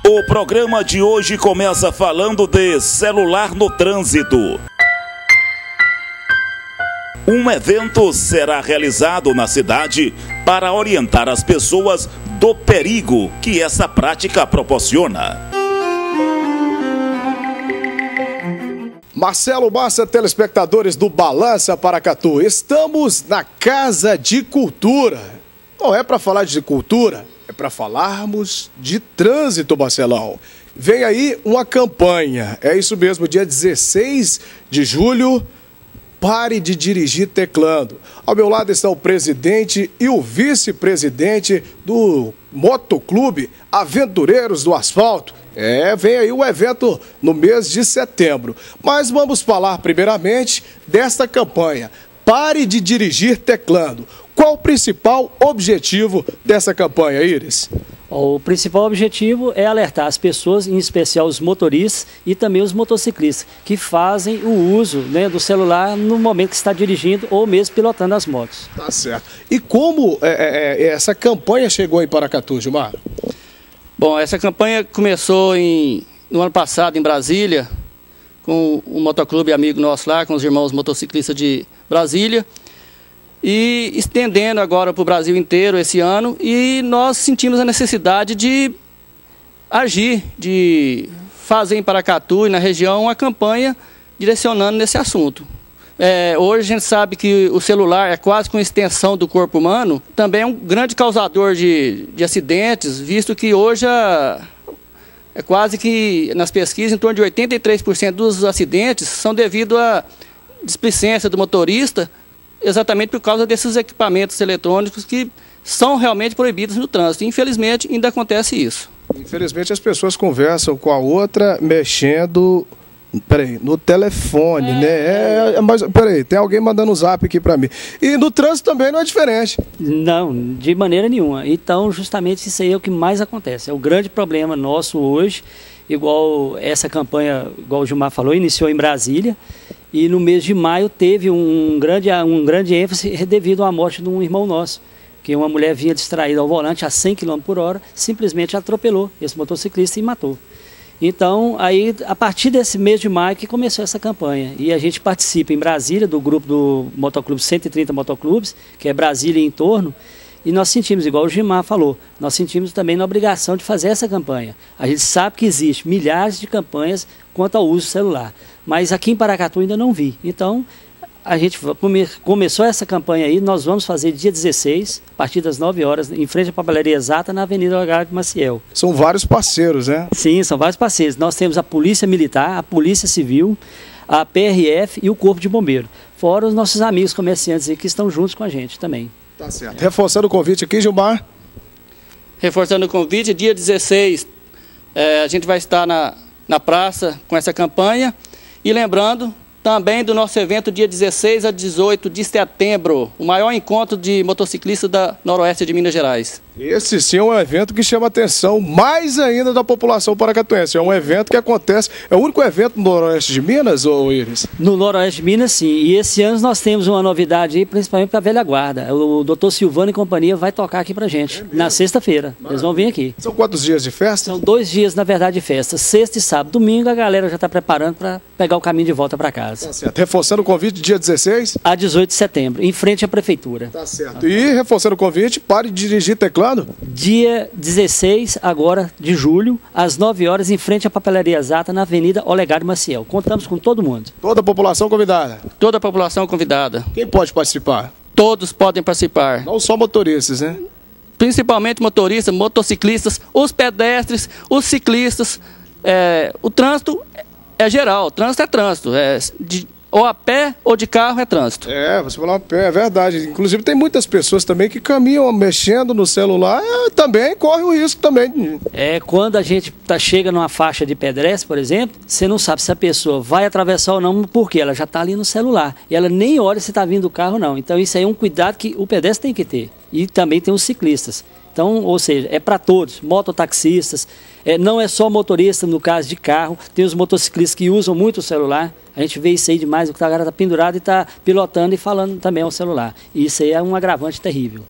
O programa de hoje começa falando de celular no trânsito. Um evento será realizado na cidade para orientar as pessoas do perigo que essa prática proporciona. Marcelo Massa, telespectadores do Balança Paracatu, estamos na Casa de Cultura. Não é para falar de cultura, é para falarmos de trânsito, Marcelão. Vem aí uma campanha, é isso mesmo, dia 16 de julho, pare de dirigir teclando. Ao meu lado está o presidente e o vice-presidente do Motoclube Aventureiros do Asfalto. Vem aí o evento no mês de setembro. Mas vamos falar primeiramente desta campanha. Pare de dirigir teclando. Qual o principal objetivo dessa campanha, Iris? O principal objetivo é alertar as pessoas, em especial os motoristas e também os motociclistas, que fazem o uso, do celular no momento que está dirigindo ou mesmo pilotando as motos. Tá certo. E como essa campanha chegou em Paracatu, Gilmar? Bom, essa campanha começou no ano passado em Brasília, com um motoclube amigo nosso lá, com os irmãos motociclistas de Brasília, e estendendo agora para o Brasil inteiro esse ano, e nós sentimos a necessidade de agir, de fazer em Paracatu e na região uma campanha direcionando nesse assunto. Hoje a gente sabe que o celular é quase que uma extensão do corpo humano, também é um grande causador de acidentes, visto que hoje é quase que nas pesquisas em torno de 83% dos acidentes são devido à displicência do motorista, exatamente por causa desses equipamentos eletrônicos que são realmente proibidos no trânsito. Infelizmente ainda acontece isso. Infelizmente as pessoas conversam com a outra mexendo... no telefone, né? Mas, tem alguém mandando um zap aqui pra mim. E no trânsito também não é diferente. Não, de maneira nenhuma. Então, justamente isso aí é o que mais acontece. É o grande problema nosso hoje, igual essa campanha, igual o Gilmar falou, iniciou em Brasília, e no mês de maio teve um grande ênfase devido à morte de um irmão nosso, que uma mulher vinha distraída ao volante a 100 km por hora, simplesmente atropelou esse motociclista e matou. Então, aí, a partir desse mês de maio que começou essa campanha. E a gente participa em Brasília, do grupo do Motoclube 130 Motoclubes, que é Brasília e em torno, e nós sentimos, igual o Gilmar falou, nós sentimos também na obrigação de fazer essa campanha. A gente sabe que existe milhares de campanhas quanto ao uso do celular, mas aqui em Paracatu ainda não vi. Então, a gente começou essa campanha aí, nós vamos fazer dia 16, a partir das 9 horas, em frente à Papelaria Exata, na Avenida Olegário de Maciel. São vários parceiros, né? Sim, são vários parceiros. Nós temos a Polícia Militar, a Polícia Civil, a PRF e o Corpo de Bombeiro. Fora os nossos amigos comerciantes aí que estão juntos com a gente também. Tá certo. Reforçando o convite aqui, Gilmar. Reforçando o convite, dia 16, a gente vai estar na praça com essa campanha. E lembrando também do nosso evento dia 16 a 18 de setembro, o maior encontro de motociclistas da Noroeste de Minas Gerais. Esse sim é um evento que chama a atenção mais ainda da população paracatuense. É um evento que acontece, é o único evento no Noroeste de Minas, ou Iris? No Noroeste de Minas, sim. E esse ano nós temos uma novidade aí, principalmente para a velha guarda. O Dr. Silvano e companhia vai tocar aqui pra gente, na sexta-feira. Eles vão vir aqui. São quantos dias de festa? São 2 dias, na verdade, de festa. Sexta e sábado. Domingo a galera já está preparando para pegar o caminho de volta para casa. Tá certo. Reforçando o convite, dia 16? A 18 de setembro, em frente à prefeitura. Tá certo. E reforçando o convite, pare de dirigir teclando? Dia 16 agora de julho, às 9 horas, em frente à Papelaria Exata, na Avenida Olegário Maciel. Contamos com todo mundo. Toda a população convidada? Toda a população convidada. Quem pode participar? Todos podem participar. Não só motoristas, né? Principalmente motoristas, motociclistas, os pedestres, os ciclistas. O trânsito é geral, o trânsito é trânsito. Ou a pé ou de carro é trânsito. Você falou a pé, é verdade. Inclusive tem muitas pessoas também que caminham mexendo no celular, também corre o risco também. Quando a gente chega numa faixa de pedestre, por exemplo, você não sabe se a pessoa vai atravessar ou não, porque ela já está ali no celular. E ela nem olha se está vindo o carro ou não. Então isso aí é um cuidado que o pedestre tem que ter. E também tem os ciclistas. Então, ou seja, é para todos, mototaxistas, não é só motorista no caso de carro, tem os motociclistas que usam muito o celular, a gente vê isso aí demais, o cara está pendurado e está pilotando e falando também ao celular, e isso aí é um agravante terrível.